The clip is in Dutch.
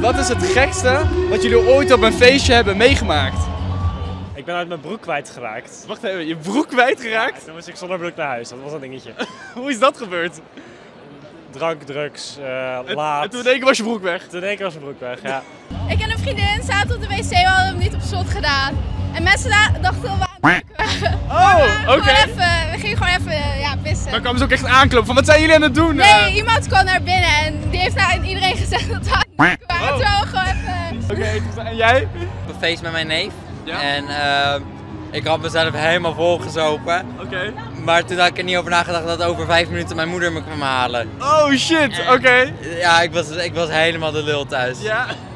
Wat is het gekste wat jullie ooit op een feestje hebben meegemaakt? Ik ben uit mijn broek kwijtgeraakt. Wacht even, je broek kwijtgeraakt? Toen moest ik zonder broek naar huis, dat was een dingetje. Hoe is dat gebeurd? Drank, drugs, laat. En toen in één keer was je broek weg. Toen in één keer was mijn broek weg, ja. Ik en een vriendin zaten op de wc, we hadden hem niet op slot gedaan. En mensen dachten wel we gingen gewoon even pissen. Dan kwamen ze ook echt aankloppen van wat zijn jullie aan het doen? Nee, iemand kwam naar binnen en die heeft naar iedereen gezegd dat we aan het waren. Toen we gewoon even... Oké, en jij? Op een feest met mijn neef. Ja. En ik had mezelf helemaal volgezopen. Oké. Maar toen had ik er niet over nagedacht dat over 5 minuten mijn moeder me kwam halen. Oh shit, En- oké. Ja, ik was helemaal de lul thuis. Ja.